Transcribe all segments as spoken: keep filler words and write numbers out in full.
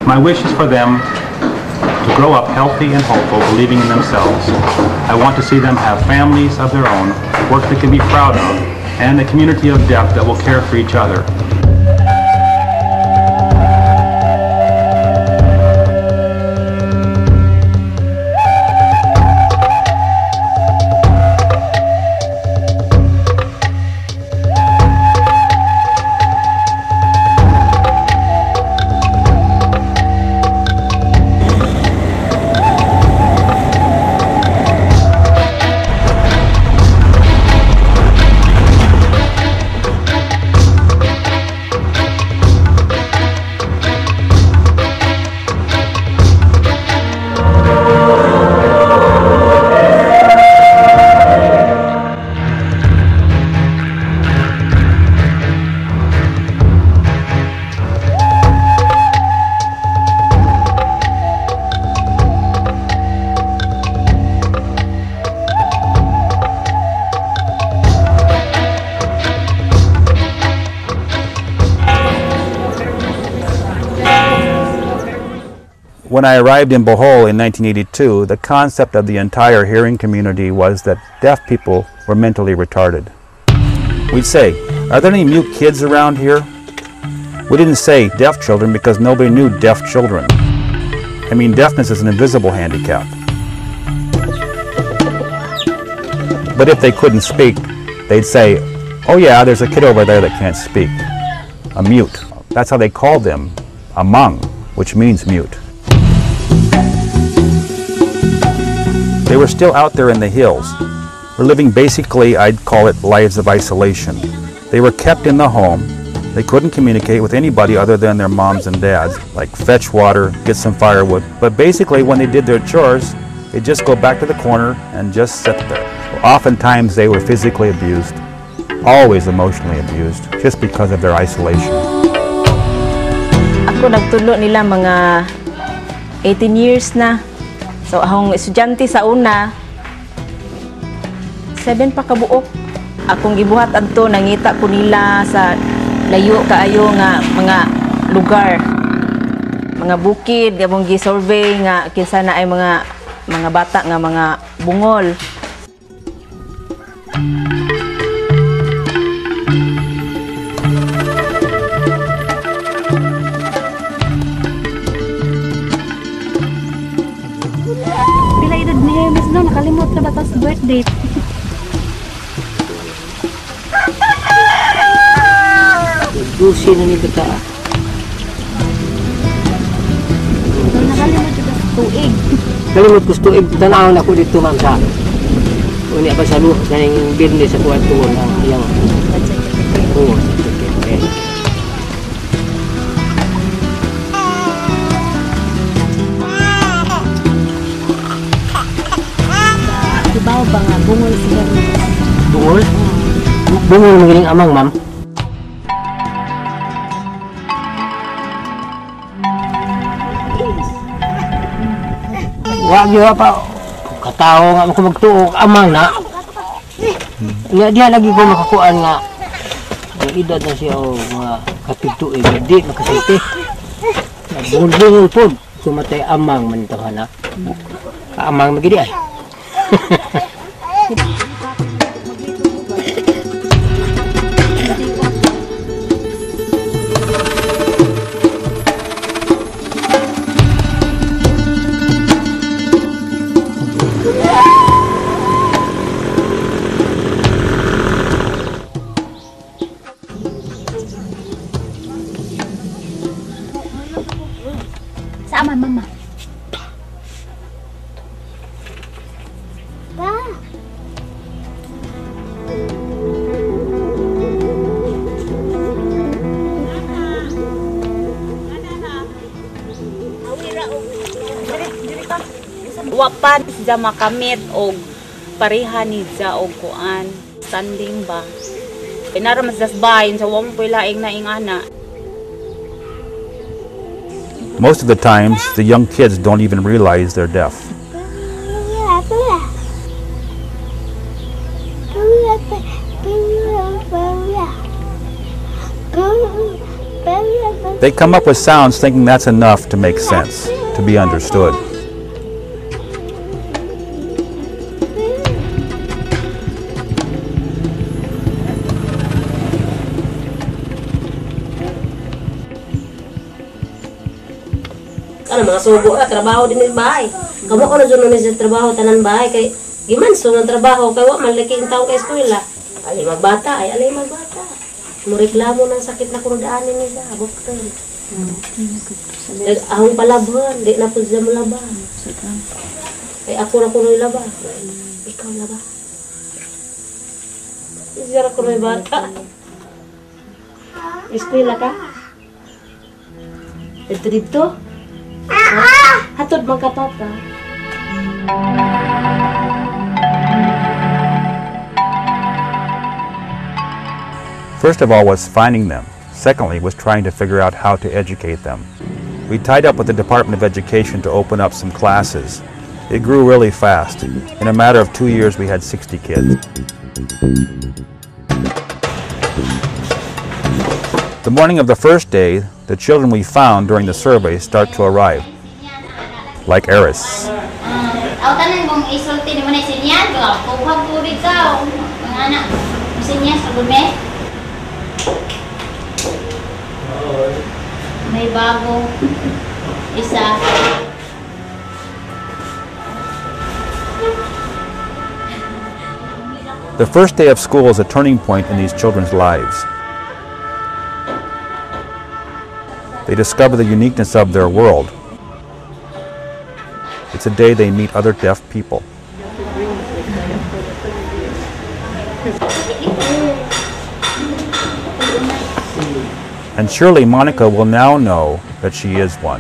My wish is for them to grow up healthy and hopeful, believing in themselves. I want to see them have families of their own, work they can be proud of, and a community of deaf that will care for each other. When I arrived in Bohol in nineteen eighty-two, the concept of the entire hearing community was that deaf people were mentally retarded. We'd say, "Are there any mute kids around here?" We didn't say deaf children because nobody knew deaf children. I mean, deafness is an invisible handicap. But if they couldn't speak, they'd say, "Oh yeah, there's a kid over there that can't speak." A mute. That's how they called them, AMANG, which means mute. They were still out there in the hills. We're living basically, I'd call it lives of isolation. They were kept in the home. They couldn't communicate with anybody other than their moms and dads, like fetch water, get some firewood. But basically when they did their chores, they'd just go back to the corner and just sit there. Oftentimes they were physically abused, always emotionally abused, just because of their isolation. Ako nagtulo nila mga eighteen years na. So akong estudyante sa una, seven pa kabuok. Akong gibuhat adto, nangita ko nila sa layo kaayo nga mga lugar, mga bukid, gabong gi-survey nga kinsa na ay mga mga bata nga mga bungol. Nakalimot na batas birthday. Gusi na ni bata. Nakalimot na batas tuig. Nakalimot ko tuig. Tanaw na ko dito ma'am sa uni apa sa luha sa yung business sa kuwan tuon ang iyang oo. Bawa ba nga, bungol siya. Bungol? Bungol magaling amang, ma'am. Wag yun pa. Katao nga ako magtuok, amang na. Nga diya lagi ko makakuan nga. Ang edad na siya o mga kapito eh. Di makasulti. Bungol-bungol po. Sumatay amang manitahan na. Amang magidi ay. Sama mama. Wapan sa makamit og pareha ni sa og kuan standing ba pinara mas dasbayin sa wong pilaing na ingana. Most of the times, the young kids don't even realize they're deaf. They come up with sounds thinking that's enough to make sense, to be understood. Ano mga sugo na trabaho din sa bahay. Kamo ko na dyan na sa trabaho tanan bahay kay giman so ng trabaho kay wa malaki ang tao kay eskwela. Ali magbata ay ali magbata. Mureklamo ng sakit na kurudaanin nila, doktor. Mm. Ahong palabhan, di na po siya malaba. Kay ako na ko na ilaba. Ikaw laba. Isira ko na bata. Eskwela ka? Ito dito? Hatod magkapapa. First of all was finding them. Secondly was trying to figure out how to educate them. We tied up with the Department of Education to open up some classes. It grew really fast. In a matter of two years we had sixty kids. The morning of the first day, the children we found during the survey start to arrive, like Eris. May bago isa. The first day of school is a turning point in these children's lives. They discover the uniqueness of their world. It's a day they meet other deaf people. And surely Monica will now know that she is one.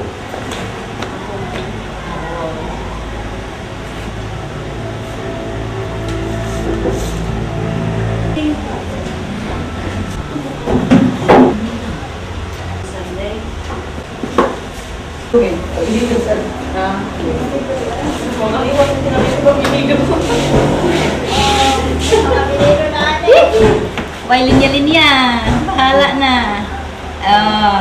Why linya-linya, bahala na. Oh.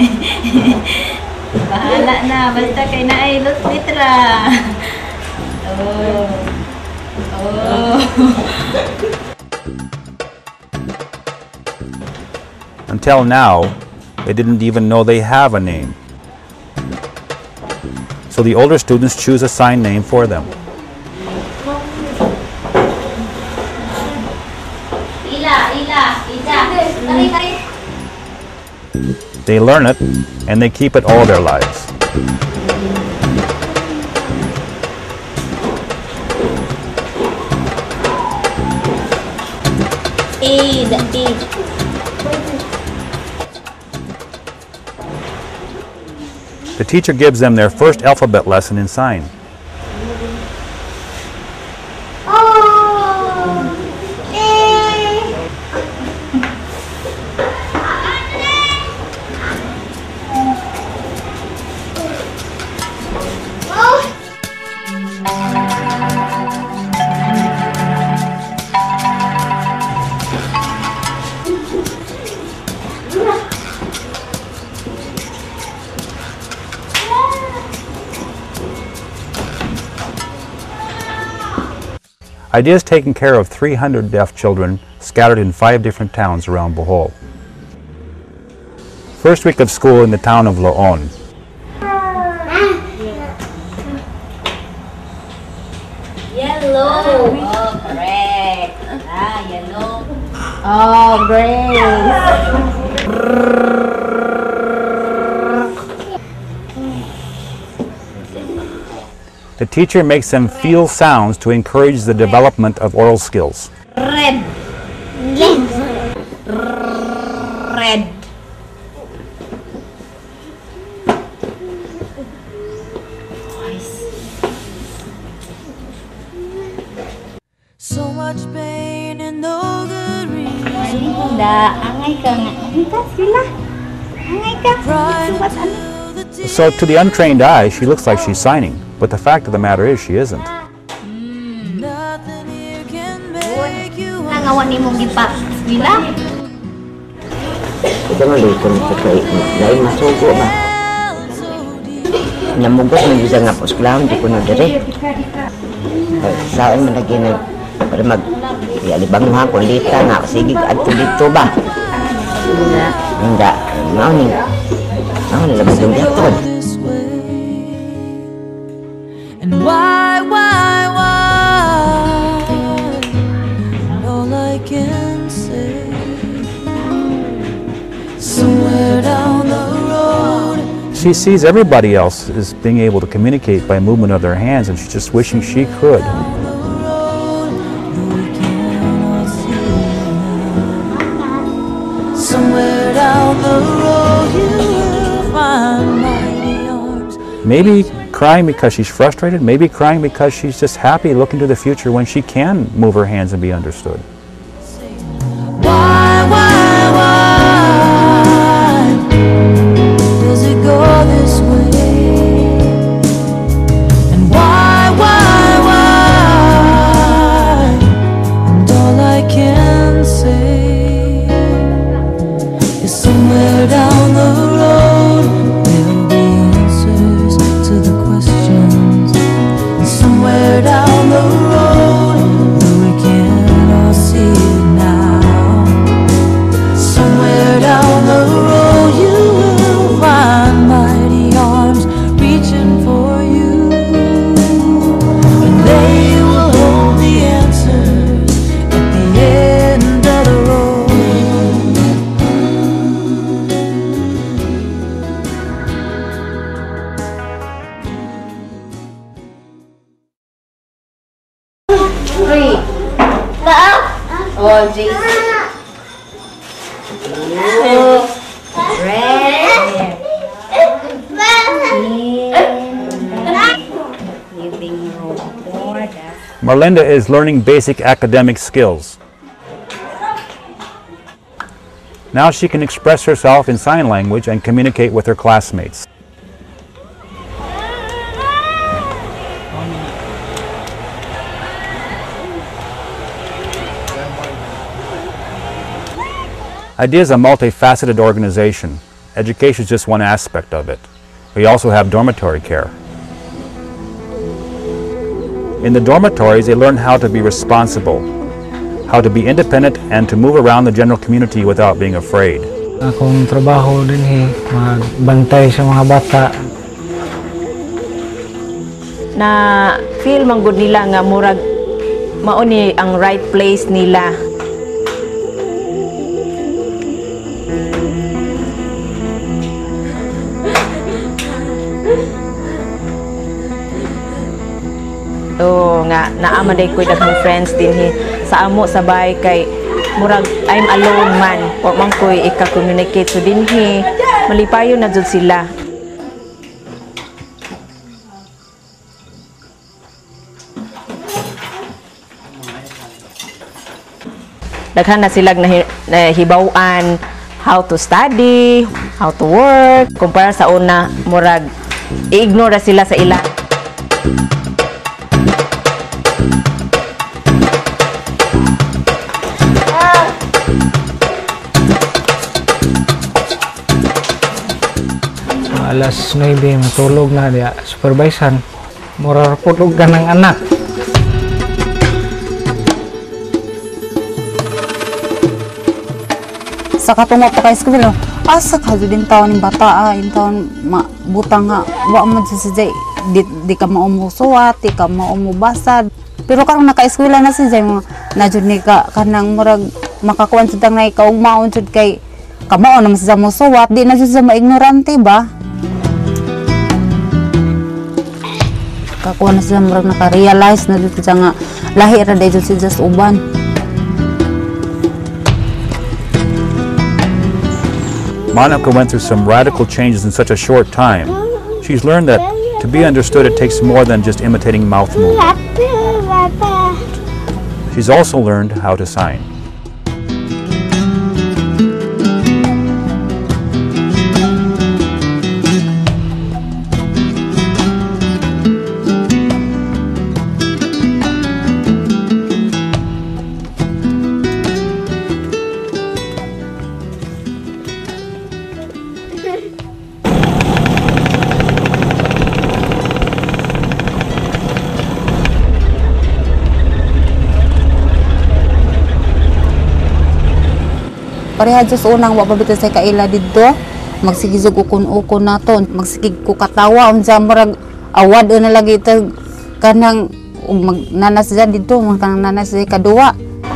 Bahala na, basta kay na ay litra. Oh. Oh. Until now, they didn't even know they have a name. So the older students choose a sign name for them. They learn it, and they keep it all their lives. Aid, aid. The teacher gives them their first alphabet lesson in sign. IDEA is taking care of three hundred deaf children scattered in five different towns around Bohol. First week of school in the town of Loon. Yellow. Oh, correct. Ah, yellow. Oh, great. The teacher makes them feel sounds to encourage the development of oral skills. Red. Red. So much pain and no good reason. Angay ka nga. Angay ka sila. Angay ka. Subat ano? So to the untrained eye, she looks like she's signing, but the fact of the matter is she isn't. Nangawan ni mong gipa. Sila. Ito nga luto nito kay lain masugo ba? Namugot na bisa nga po sklahon, di ko na dire. Saan man lagi na para mag yalibangha ko lita nga sige adto dito ba? Enggak, mau nih. Mau nih lebih dito. And why, why, why? All I can say, somewhere down the road. She sees everybody else as being able to communicate by movement of their hands, and she's just wishing she could. Somewhere down the road you will find mighty arms. Maybe crying because she's frustrated, maybe crying because she's just happy looking to the future when she can move her hands and be understood. Why, why, why does it go this way? And why, why, why? And all I can say is somewhere down the road there'll be answers to the questions. And somewhere down the road, though we can't all see it now, somewhere down the road you will find mighty arms reaching for you, and they will hold the answers at the end of the road. Three. Oh, Jesus. Marlinda is learning basic academic skills. Now she can express herself in sign language and communicate with her classmates. IDEA is a multifaceted organization. Education is just one aspect of it. We also have dormitory care. In the dormitories, they learn how to be responsible, how to be independent, and to move around the general community without being afraid. Akong trabaho din eh, magbantay sa mga bata. Na feel man gud nila nga murag mao ni ang right place nila. Oh, nga naama day koy daghang friends din hi sa amo sa bahay kay murag I'm alone man. Wa man koy ika-communicate so din hi malipayon na jud sila. Daghan na silag nahibaw-an how to study, how to work, kumpara sa una murag i-ignore sila sa ila. Alas nueve matulog na dia supervisan. Mura putog ka ng anak. Sa katungo pa kay school, asa ka din taon ng bata, yung taon butang nga, wa man si Jay, di, di ka maumusuwat, di ka maumubasad. Pero karong naka-eskwela na si Jay, na jud ni ka kanang murag makakuan jud tang nay kaugmaon jud kay kamao naman sa musuwat, di na jud sa maignorante ba? Kakuha na sila murag naka-realize na dito siya nga lahi ra dahil si just uban. Monica went through some radical changes in such a short time. She's learned that to be understood it takes more than just imitating mouth movement. She's also learned how to sign. Pareha sa unang wa pa bitaw sa kaila didto. Magsigizog ukon-ukon naton, magsigig ko katawa unsa murag awad na lagi ita kanang magnanas dyan dito, kanang nanas sa kaduwa.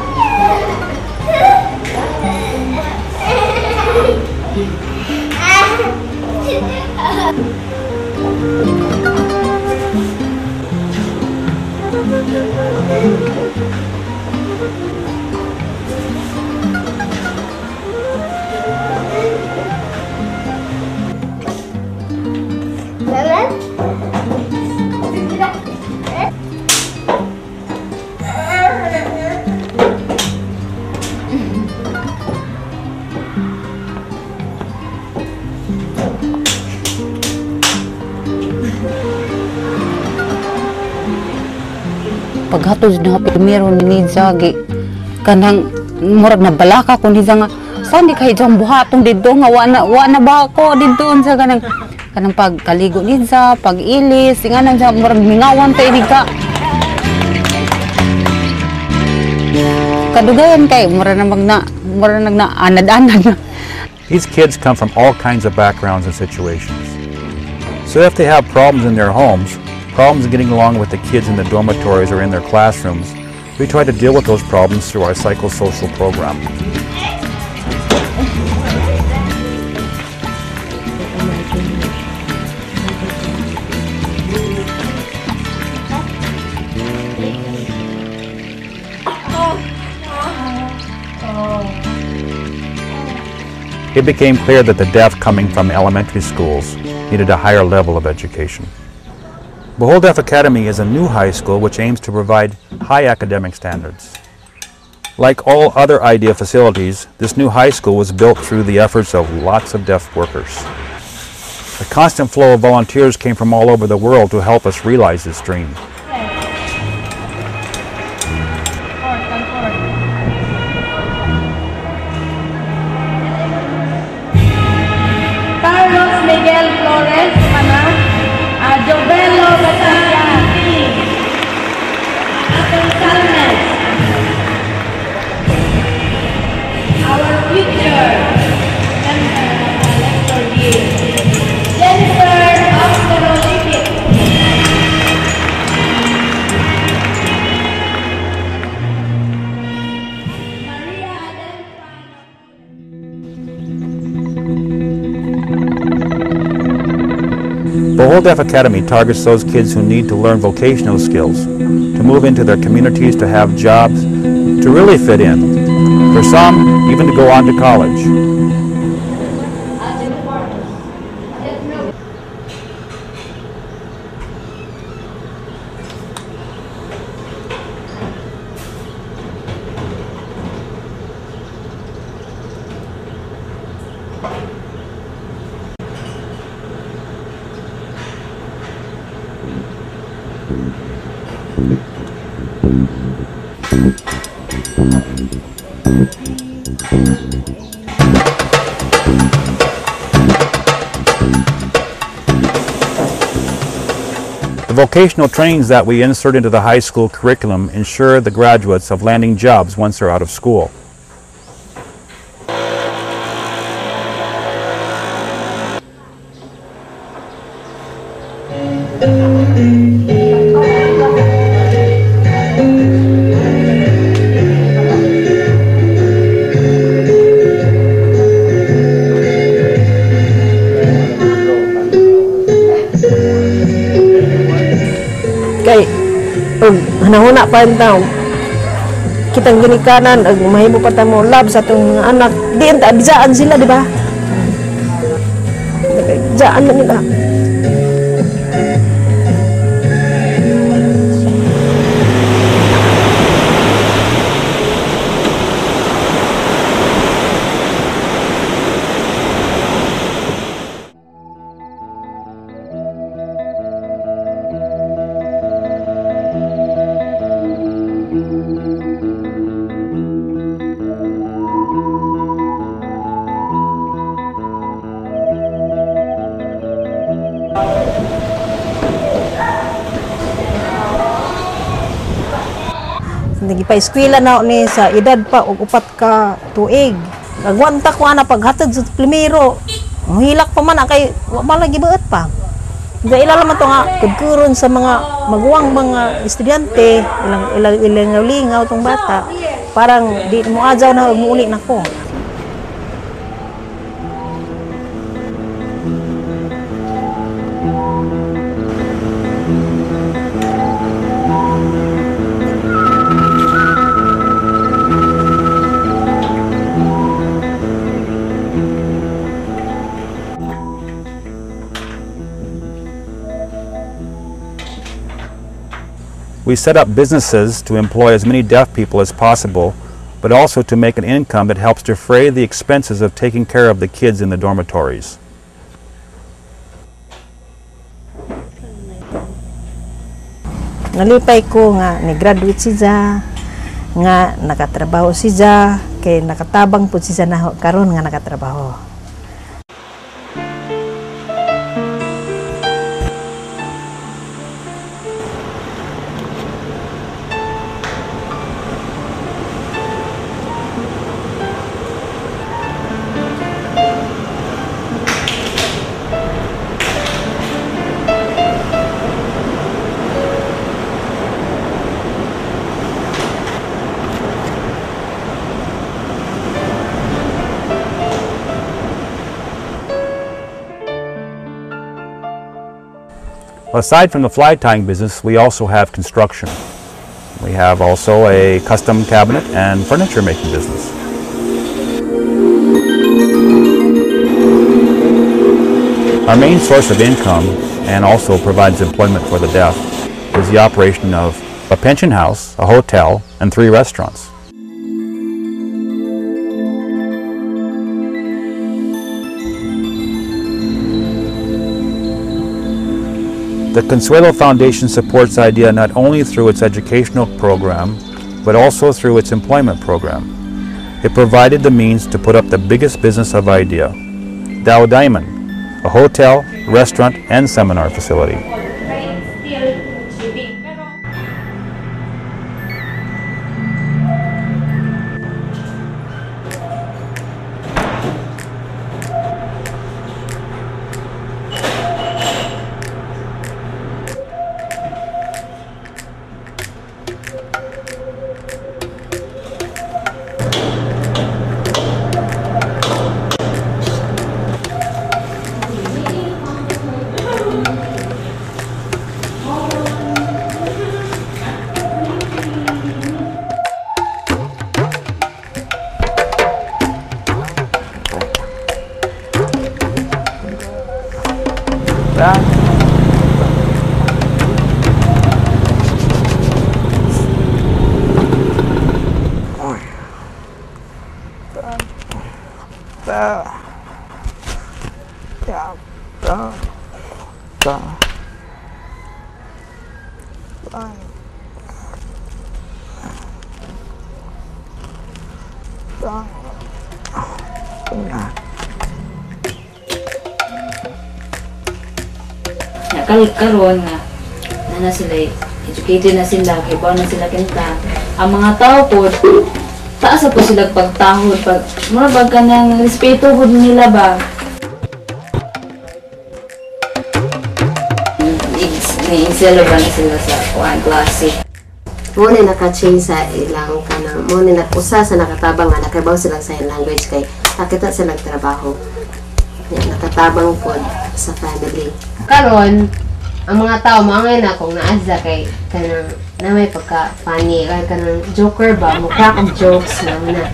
Paghatod na primero ni Zagi kanang murag na balaka ko ni nga saan di kay jang buhatong dito nga wana wana ba ako dito sa kanang kanang pagkaligo ni sa pag-ilis nga nang murag mingawan tay di ka kadugayan kay murag na magna murag nagna anad-anad. These kids come from all kinds of backgrounds and situations. So if they have problems in their homes, problems getting along with the kids in the dormitories or in their classrooms, we try to deal with those problems through our psychosocial program. It became clear that the deaf coming from elementary schools needed a higher level of education. Bohol Deaf Academy is a new high school which aims to provide high academic standards. Like all other IDEA facilities, this new high school was built through the efforts of lots of deaf workers. A constant flow of volunteers came from all over the world to help us realize this dream. Carlos Miguel Flores, mana? Uh, Jovelo Batalla, Atong Salmes, our future lector here, Jennifer Oscarolipit, Maria Bohol Deaf Academy targets those kids who need to learn vocational skills, to move into their communities, to have jobs, to really fit in. For some, even to go on to college. The vocational trainings that we insert into the high school curriculum ensure the graduates of landing jobs once they're out of school. Kay og hanahuna pa taw kitang ginikanan ag mahimo pa ta mo love sa atong mga anak di enta bijaan sila di ba bijaan na nila. Nagipay-eskwela na ni sa edad pa og upat ka tuig. Nagwanta ko ana paghatag sa primero. Muhilak pa man kay wa man lagi beut pa. Nga ilala man to nga kudkuron sa mga maguwang mga estudyante, ilang ilang ilang lingaw tong bata. Parang di mo adyaw na muuli nako. We set up businesses to employ as many deaf people as possible, but also to make an income that helps defray the expenses of taking care of the kids in the dormitories. Nalipay ko nga ni-graduate siya, nga nakatrabaho siya, kay nakatabang po siya na karon nga nakatrabaho. Aside from the fly tying business, we also have construction. We have also a custom cabinet and furniture making business. Our main source of income, and also provides employment for the deaf, is the operation of a pension house, a hotel, and three restaurants. The Consuelo Foundation supports IDEA not only through its educational program, but also through its employment program. It provided the means to put up the biggest business of IDEA, Dow Diamond, a hotel, restaurant, and seminar facility. Karon nga na sila educated na sila, kay ba na sila kanta. Ang mga tao po taas po sila pagtahod, pag mura bag ka ng respeto po nila ba. Ni-inselo ba na sila sa kuhaan klase. Muna naka-change sa ilang kanang, muna nag-usa sa nakatabang nga, nakabaw silang sign language kay nakita silang trabaho. Nakatabang po sa family. Karon, ang mga tao maangay na kung naadza kay kanang na may pagka-funny, kay kanang joker ba, mo crack of jokes na muna.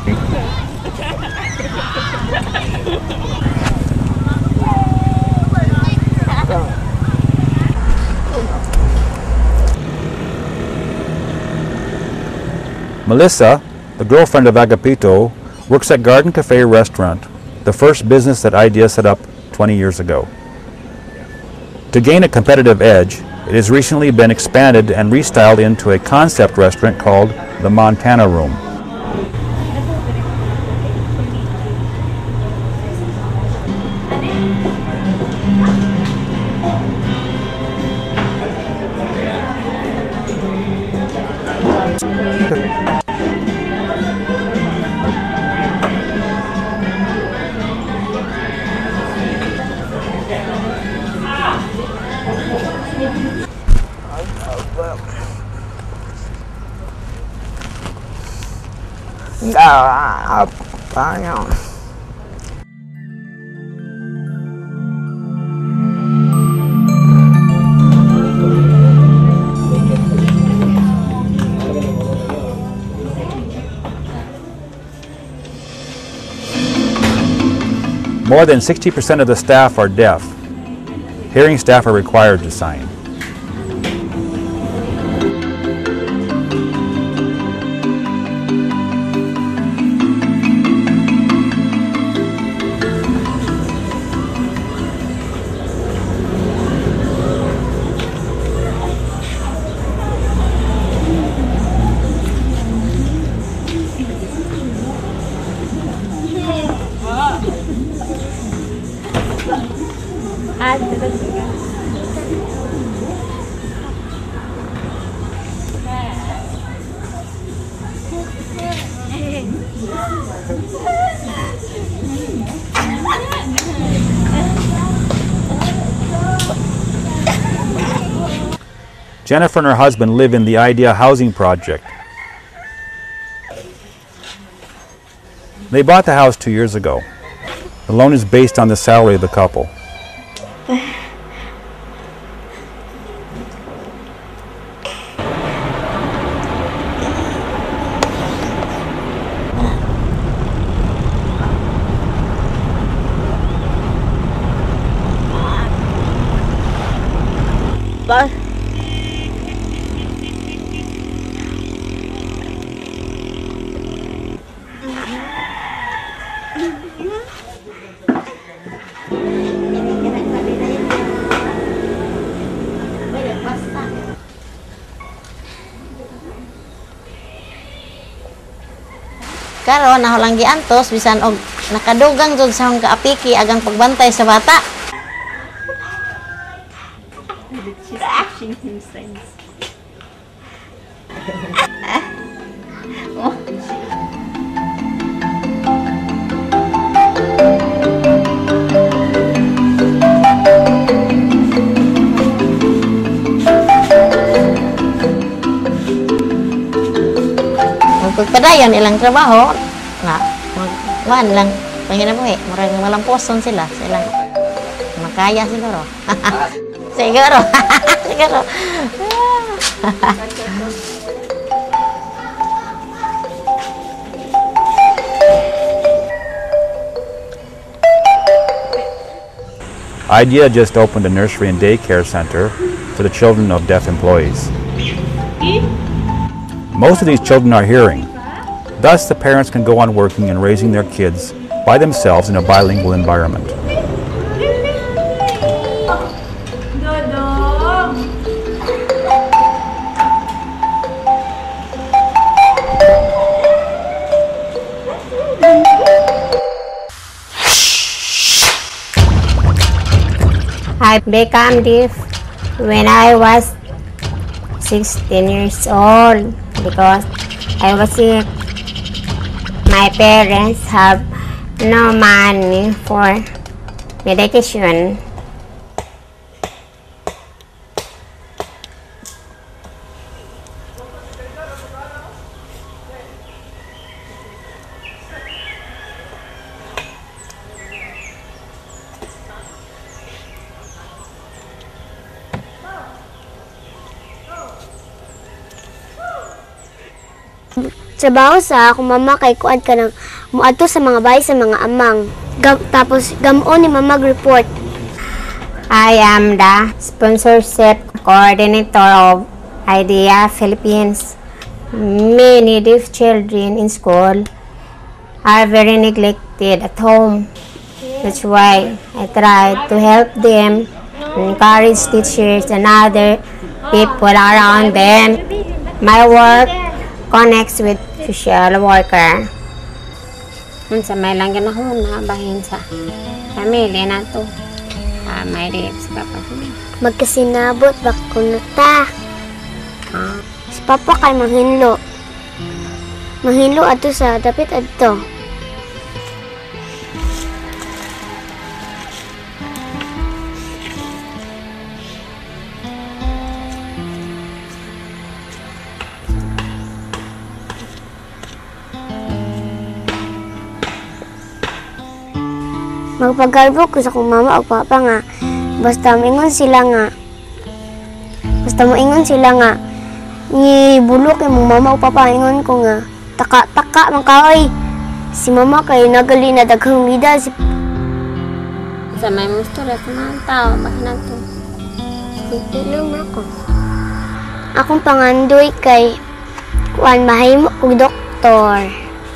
Melissa, the girlfriend of Agapito, works at Garden Cafe Restaurant, the first business that IDEA set up twenty years ago. To gain a competitive edge, it has recently been expanded and restyled into a concept restaurant called the Montana Room. Ah, paano? More than sixty percent of the staff are deaf. Hearing staff are required to sign. Jennifer and her husband live in the Idea Housing Project. They bought the house two years ago. The loan is based on the salary of the couple. Bye. Karon na lang giantos bisan og nakadugang jud sa akong kaapiki agang pagbantay sa bata. She's teaching him things. Pagpadayon ilang trabaho nga magwan lang panginabuhi murag malamposon sila sila makaya siguro siguro siguro Idea just opened a nursery and daycare center for the children of deaf employees. Most of these children are hearing. Thus, the parents can go on working and raising their kids by themselves in a bilingual environment. I became deaf when I was sixteen years old because I was sick. My parents have no money for medication. Trabaho sa akong mama kay kuad ka nang muadto sa mga bahay sa mga amang. Gam, tapos gamon ni mama report. I am the sponsorship coordinator of Idea Philippines. Many deaf children in school are very neglected at home. That's why I try to help them, encourage teachers and other people around them. My work connects with social worker. Unsa may lang ganahon bahin sa pamilya nato. Ah, may dip sa papa. Magkasinabot ba kuno ta? Ah, si papa kay manghinlo. Manghinlo adto sa dapit adto. magpagalbo ko sa akong mama o papa nga basta moingon sila nga basta moingon sila nga ni bulok kay mong mama o papa ingon ko nga taka-taka man kaoy si mama kay nagali na daghang vida si sa may mustura sa mga tao bakit nato tulong ako akong pangandoy kay kuan mahimo kog doktor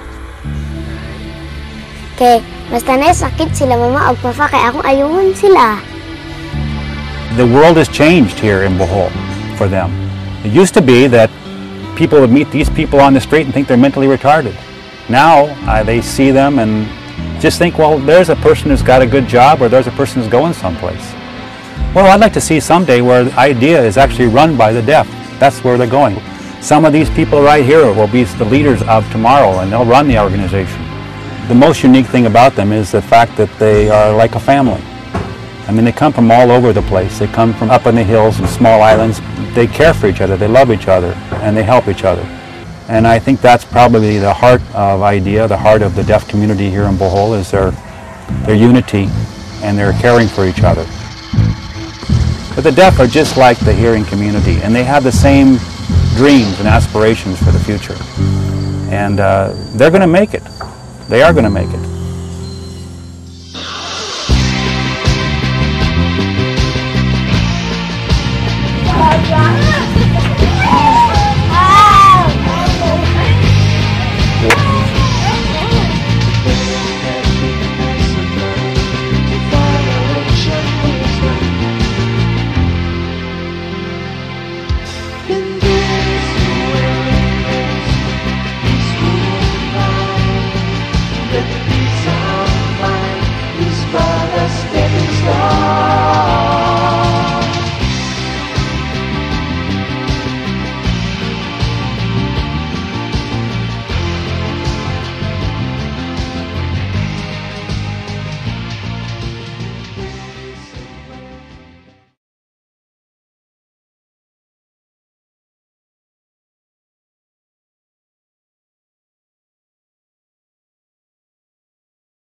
kay basta na sakit sila mama o papa kay akong ayungon sila. The world has changed here in Bohol for them. It used to be that people would meet these people on the street and think they're mentally retarded. Now uh, they see them and just think, well, there's a person who's got a good job or there's a person who's going someplace. Well, I'd like to see someday where the idea is actually run by the deaf. That's where they're going. Some of these people right here will be the leaders of tomorrow and they'll run the organization. The most unique thing about them is the fact that they are like a family. I mean, they come from all over the place. They come from up in the hills and small islands. They care for each other, they love each other, and they help each other. And I think that's probably the heart of IDEA, the heart of the deaf community here in Bohol, is their, their unity and their caring for each other. But the deaf are just like the hearing community, and they have the same dreams and aspirations for the future. And uh, they're going to make it. They are going to make it.